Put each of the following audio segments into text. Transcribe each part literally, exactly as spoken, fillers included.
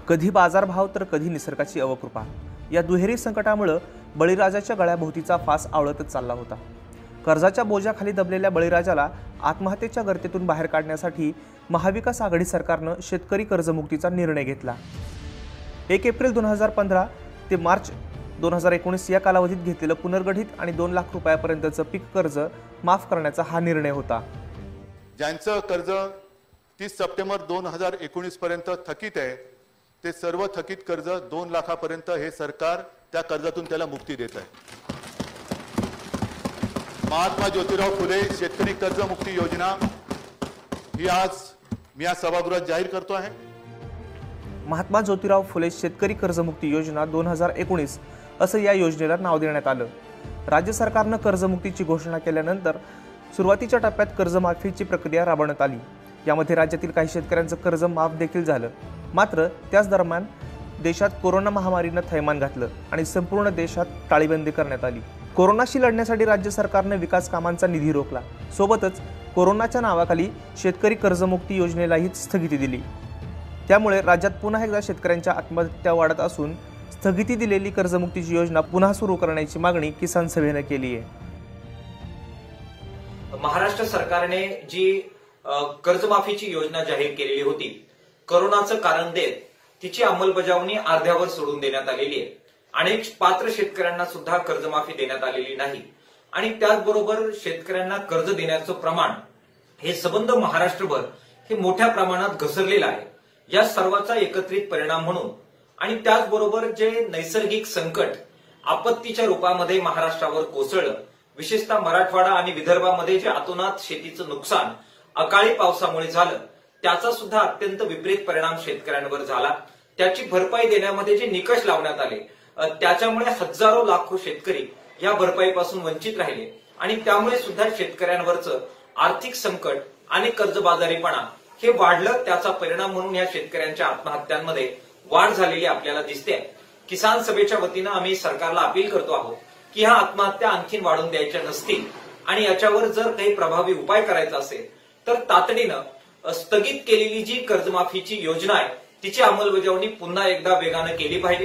कधी बाजारभाव तर कधी निसर्गाची अवकृपा या दुहेरी संकटामुळे बळीराजाच्या गळ्याभोवतीचा फास आवळतच चालला होता। कर्जाच्या बोजाखाली दबलेल्या बळीराजाला आत्महत्येच्या गर्तेतून बाहेर काढण्यासाठी महाविकास आघाडी सरकारने शेतकरी कर्जमुक्तीचा निर्णय घेतला। एक एप्रिल दोन हजार पंधरा ते मार्च दोन हजार एकोणीस या कालावधीत घेतलेलं पुनर्गठित आणि दोन लाख रुपयापर्यंतचं पीक कर्ज माफ करण्याचा हा निर्णय होता। ज्यांचं कर्ज तीस सप्टेंबर दोन हजार एकोणीस पर्यंत थकीत आहे ते सर्व थकीत कर्ज दोन लाखापर्यंत हे सरकार त्या कर्जातून त्याला मुक्ती देत आहे। महात्मा ज्योतिराव फुले शेतकरी कर्जमुक्ती योजना ही आज मी या सभागृहात जाहीर करतो आहे। महात्मा ज्योतिराव फुले शेतकरी कर्जमुक्ती योजना दोन हजार एकोणीस असं या योजनेला नाव देण्यात आलं। राज्य सरकारने कर्जमुक्तीची घोषणा केल्यानंतर सुरुवातीच्या टप्प्यात कर्जमाफीची प्रक्रिया राबवण्यात आली। यामध्ये राज्यातील काही शेतकऱ्यांचं कर्ज माफ देखील झालं। मात्र त्याच दरम्यान देशात कोरोना महामारीने थैमान घातलं आणि संपूर्ण देशात टाळेबंदी करण्यात आली। कोरोनाशी लढण्यासाठी राज्य सरकारने विकास कामांचा निधी रोखला। सोबतच कोरोनाच्या नावाखाली शेतकरी कर्जमुक्ती योजनेलाही स्थगिती दिली। त्यामुळे राज्यात पुन्हा एकदा शेतकऱ्यांच्या आत्महत्या वाढत असून स्थगिती दिलेली कर्जमुक्तीची योजना पुन्हा सुरू करण्याची मागणी किसान सभेने केली आहे। महाराष्ट्र सरकारने जी कर्जमाफीची योजना जाहीर केलेली होती, कोरोनाचं कारण देत तिची अंमलबजावणी अर्ध्यावर सोडून देण्यात आलेली आहे। अनेक पात्र शेतकऱ्यांना सुद्धा कर्जमाफी देण्यात आलेली नाही आणि त्याचबरोबर शेतकऱ्यांना कर्ज देण्याचं प्रमाण हे सबंध महाराष्ट्रभर हे मोठ्या प्रमाणात घसरलेलं आहे। या सर्वाचा एकत्रित परिणाम म्हणून आणि त्याचबरोबर जे नैसर्गिक संकट आपत्तीच्या रूपामध्ये महाराष्ट्रावर कोसळलं, विशेषतः मराठवाडा आणि विदर्भामध्ये जे अतोनात शेतीचं नुकसान अकाळी पावसामुळे झालं, त्याचा सुद्धा अत्यंत विपरीत परिणाम शेतकऱ्यांवर झाला। त्याची भरपाई देण्यामध्ये जे निकष लावण्यात आले त्याच्यामुळे हजारो लाखो शेतकरी या भरपाईपासून वंचित राहिले आणि त्यामुळे सुद्धा शेतकऱ्यांवरचं आर्थिक संकट आणि कर्जबाजारीपणा हे वाढलं। त्याचा परिणाम म्हणून या शेतकऱ्यांच्या आत्महत्यांमध्ये वाढ झालेली आपल्याला दिसते। किसान सभेच्या वतीनं आम्ही सरकारला अपील करतो आहोत की ह्या आत्महत्या आणखीन वाढून द्यायच्या नसतील आणि याच्यावर जर काही प्रभावी उपाय करायचा असेल तर तातडीनं स्थगित केलेली जी कर्जमाफीची योजना आहे तिची अंमलबजावणी पुन्हा एकदा वेगाने केली पाहिजे।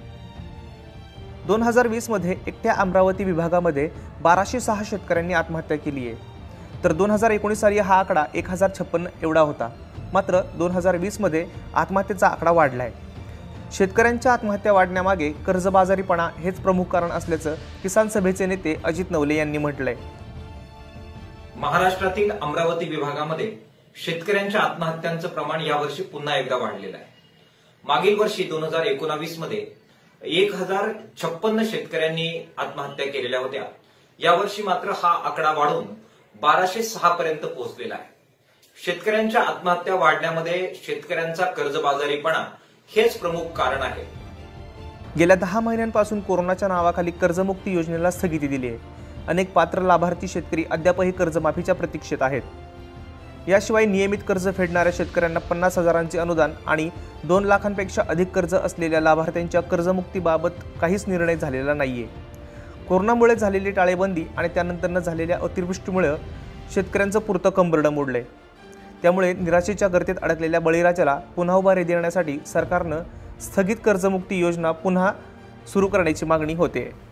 दोन हजार वीस मध्ये एकट्या अमरावती विभागामध्ये बाराशे सहा शेतकऱ्यांनी आत्महत्या केली आहे, तर दोन हजार एकोणीस साली हा आकडा एक हजार छप्पन्न एवढा होता। मात्र दोन हजार वीस मध्ये आत्महत्येचा आकडा वाढलाय। शेतकऱ्यांच्या आत्महत्या वाढण्यामागे कर्जबाजारीपणा हेच प्रमुख कारण असल्याचं किसान सभेचे नेते अजित नवले यांनी म्हटलंय। महाराष्ट्रातील अमरावती विभागामध्ये शेतकऱ्यांच्या आत्महत्यांचं प्रमाण यावर्षी पुन्हा एकदा वाढलेलं आहे। मागील वर्षी दोन हजार एकोणावीस मध्ये एक हजार छप्पन्न शेतकऱ्यांनी आत्महत्या केलेल्या होत्या। यावर्षी मात्र हा आकडा वाढून बाराशे सहा पर्यंत पोहोचलेला आहे। शेतकऱ्यांच्या आत्महत्या वाढण्यामध्ये शेतकऱ्यांचा कर्जबाजारीपणा हेच प्रमुख कारण आहे। गेल्या दहा महिन्यांपासून कोरोनाच्या नावाखाली कर्जमुक्ती योजनेला स्थगिती दिली आहे। अनेक पात्र लाभार्थी शेतकरी अद्यापही कर्जमाफीच्या प्रतीक्षेत आहेत। याशिवाय नियमित कर्ज फेडणाऱ्या शेतकऱ्यांना पन्नास हजारांचे अनुदान आणि दोन लाखांपेक्षा अधिक कर्ज असलेल्या लाभार्थ्यांच्या कर्जमुक्तीबाबत काहीच निर्णय झालेला नाहीये। कोरोनामुळे झालेली टाळेबंदी आणि त्यानंतर झालेल्या अतिवृष्टीमुळे शेतकऱ्यांचं पुरतं कंबरडं मोडलंय। त्यामुळे निराशेच्या गर्तेत अडकलेल्या बळीराजाला पुन्हा उभारी देण्यासाठी सरकारनं स्थगित कर्जमुक्ती योजना पुन्हा सुरू करण्याची मागणी होते।